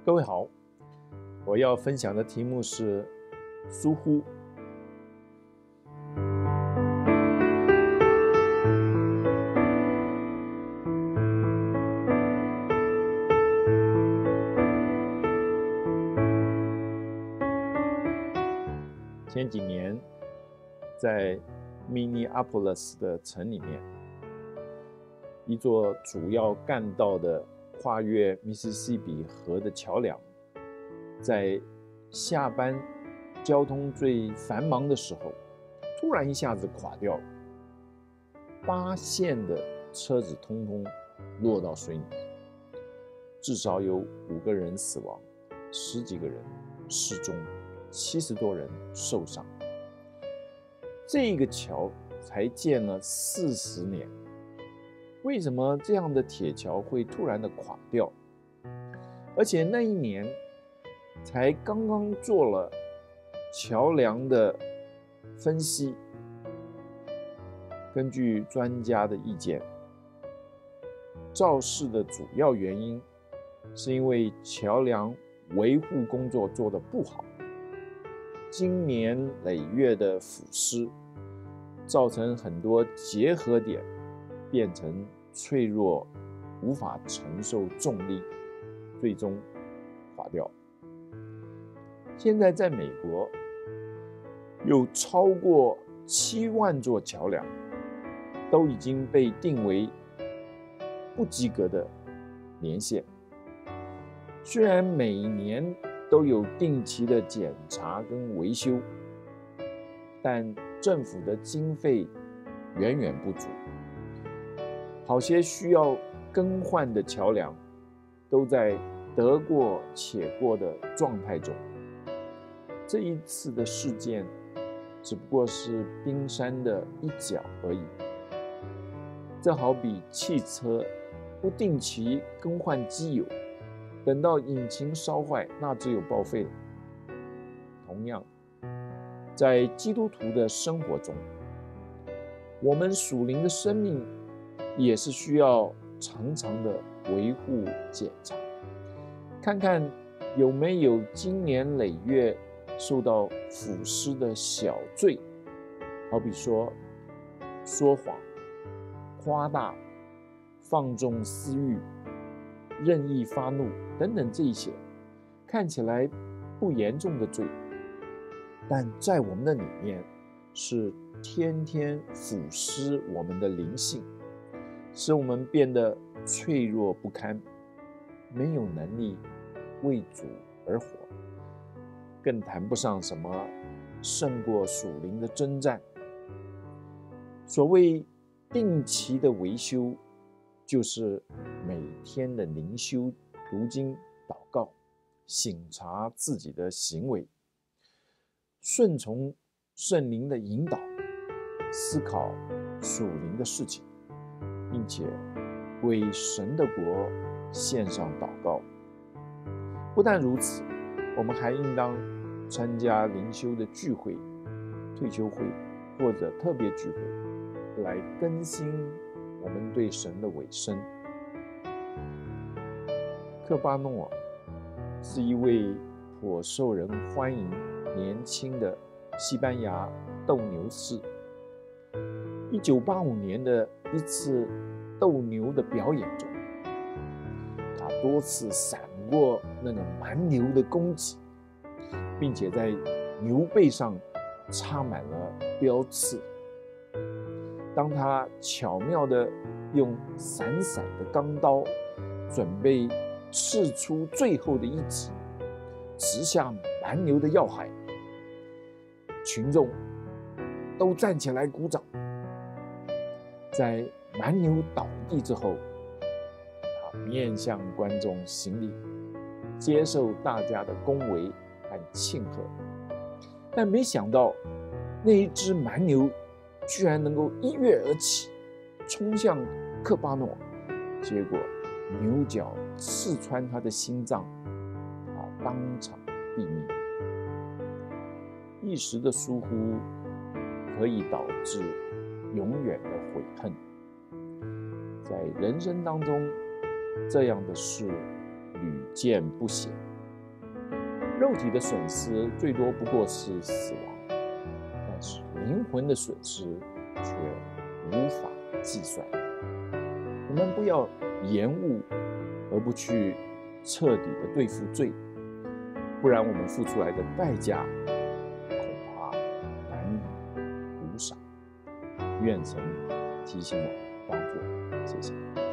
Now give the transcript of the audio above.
各位好，我要分享的题目是疏忽。前几年，在 Minneapolis 的城里面，一座主要干道的跨越密西西比河的桥梁，在下班交通最繁忙的时候，突然一下子垮掉了，8线的车子通通落到水里，至少有5个人死亡，10几个人失踪，70多人受伤。这个桥才建了40年，为什么这样的铁桥会突然的垮掉？而且那一年才刚刚做了桥梁的分析，根据专家的意见，肇事的主要原因是因为桥梁维护工作做得不好，经年累月的腐蚀，造成很多结合点变成脆弱，无法承受重力，最终垮掉。现在在美国，有超过7万座桥梁都已经被定为不及格的年限。虽然每年都有定期的检查跟维修，但政府的经费远远不足，好些需要更换的桥梁都在得过且过的状态中。这一次的事件只不过是冰山的一角而已。这好比汽车不定期更换机油，等到引擎烧坏，那只有报废了。同样，在基督徒的生活中，我们属灵的生命也是需要常常的维护检查，看看有没有经年累月受到腐蚀的小罪，好比说谎、夸大、放纵私欲、任意发怒等等，这一些看起来不严重的罪，但在我们的里面是天天腐蚀我们的灵性，使我们变得脆弱不堪，没有能力为主而活，更谈不上什么胜过属灵的征战。所谓定期的维修，就是每天的灵修、读经、祷告，省察自己的行为，顺从圣灵的引导，思考属灵的事情，并且为神的国献上祷告。不但如此，我们还应当参加灵修的聚会、退休会或者特别聚会，来更新我们对神的委身。科巴诺是一位颇受人欢迎、年轻的西班牙斗牛士。1985年的一次斗牛的表演中，他多次闪过那个蛮牛的攻击，并且在牛背上插满了标刺。当他巧妙地用闪闪的钢刀准备刺出最后的一击，直下蛮牛的要害，群众都站起来鼓掌。在蛮牛倒地之后，他面向观众行礼，接受大家的恭维和庆贺。但没想到，那一只蛮牛居然能够一跃而起，冲向科巴诺，结果牛角刺穿他的心脏，他当场毙命。一时的疏忽可以导致永远的悔恨。在人生当中，这样的事屡见不鲜。 肉体的损失最多不过是死亡，但是灵魂的损失却无法计算。我们不要延误而不去彻底的对付罪，不然我们付出来的代价恐怕难以估赏。愿神提醒我们当作，谢谢。